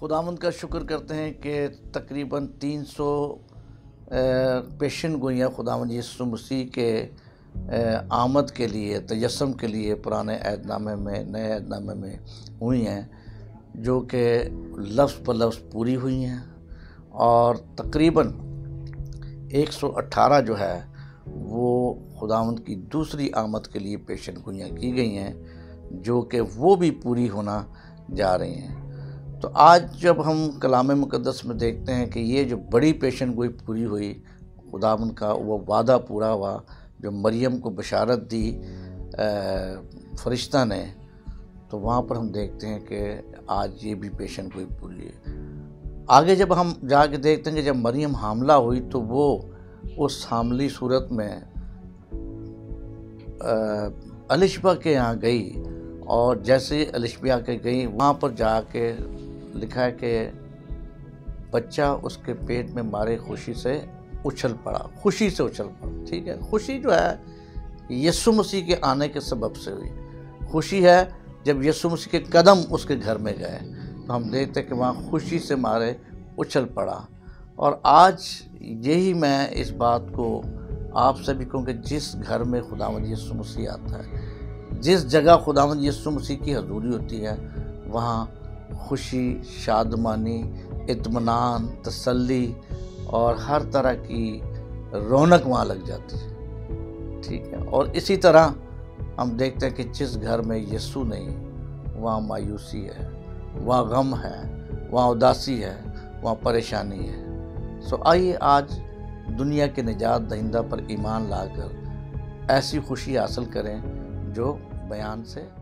خداوند کا شکر کرتے ہیں کہ تقریباً 300 پیشن گوئیاں خداوند یسوع مسیح کے آمد کے لیے، تجسم کے لیے پرانے عہد نامے میں، نئے عہد نامے میں ہوئی ہیں، جو کہ لفظ پر لفظ پوری ہوئی ہیں، اور تقریباً 118 جو ہے وہ خداوند کی دوسری آمد کے لیے پیشن گوئیاں کی گئی ہیں، جو کہ وہ بھی پوری ہونا جا رہی ہیں۔ تو آج جب ہم کلام مقدس میں دیکھتے ہیں کہ یہ جو بڑی پیشن گوئی پوری ہوئی، خداوند کا وہ وعدہ پورا ہوا جو مریم کو بشارت دی فرشتہ نے، تو وہاں پر ہم دیکھتے ہیں کہ آج یہ بھی پیشن گوئی پوری ہے۔ آگے جب ہم جا کے دیکھتے ہیں کہ جب مریم حاملہ ہوئی تو وہ اس حاملی صورت میں الشبہ کے یہاں گئی، اور جیسے الشبہ کے گئی وہاں پر جا کے لکھا ہے کہ بچہ اس کے پیٹ میں مارے خوشی سے اچھل پڑا، خوشی سے اچھل پڑا۔ ٹھیک ہے، خوشی جو ہے یسوع مسیح کے آنے کے سبب سے ہوئی، خوشی ہے جب یسوع مسیح کے قدم اس کے گھر میں گئے تو ہم دیکھتے ہیں کہ وہاں خوشی سے مارے اچھل پڑا۔ اور آج یہی میں اس بات کو آپ سے بھی کہوں کہ جس گھر میں خداوند یسوع مسیح آتا ہے، جس جگہ خداوند یسوع مسیح کی حضوری ہوتی ہے، وہاں خوشی، شادمانی، اطمینان، تسلی اور ہر طرح کی رونق وہاں لگ جاتی ہے۔ ٹھیک ہے، اور اسی طرح ہم دیکھتے ہیں کہ جس گھر میں یسوع نہیں، وہاں مایوسی ہے، وہاں غم ہے، وہاں اداسی ہے، وہاں پریشانی ہے۔ آئیے آج دنیا کے نجات دہندہ پر ایمان لا کر ایسی خوشی حاصل کریں جو بیان سے